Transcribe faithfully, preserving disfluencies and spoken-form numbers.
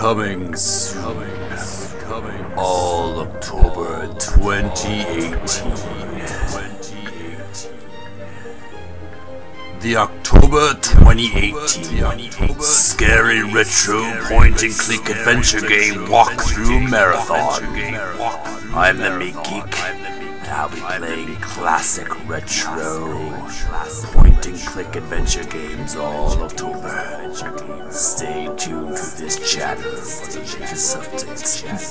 Coming soon. All October twenty eighteen. The October twenty eighteen Scary Retro Point-and-Click Adventure Game Walkthrough Marathon. I'm the Meek Geek, and I'll be playing classic retro point-and-click adventure games all October. Stay tuned to this channel for the latest updates.